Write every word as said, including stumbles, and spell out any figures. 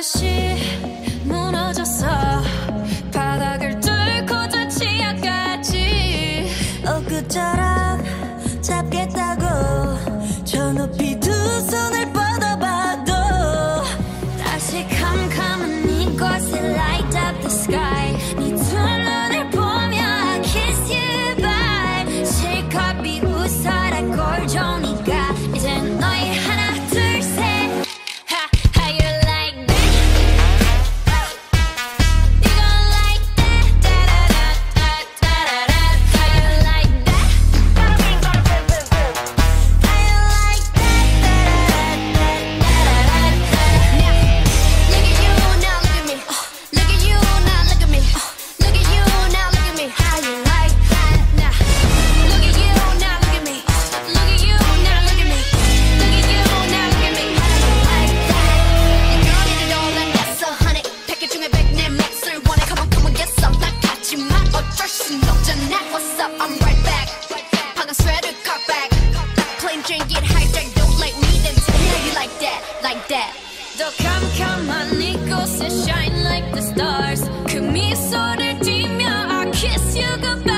반드시 무너졌어. 바닥을 뚫고 저 치아까지. 엊그처럼 잡겠다고 저 높이 두 손을 뻗어봐도 다시 캄캄한 이곳에 light up the sky. 네 두 눈을 보며 I kiss you bye. 실컷 비웃어라 꼴좋으니까 이젠 너희 하나 둘 셋. Ha, how you like that? You gon' like that? Da-da-da-da-da-da-da. How you like that? How you like that? Da-da-da-da-da-da-da-da. Now, look at you, now look at me. Uh, look at you, now look at me. Uh, look at you, now look at me. How you like that? Now, look at you, now look at me. Uh, look at you, now look at me. Look at you, now look at me. How you like that? You got it all and that's a honey. 백개 중에 백 내 몫을 원해. Come on, come on, get some. 나 같지만 어쩔 순 없잖아. What's up? I'm right back. 방금 sweater cut back. Plain drink it hijack. Don't like me then tell me how you like that, like that. 더 캄캄한 이곳에 shine like the stars. 그 미소를 띠며 I kiss you goodbye.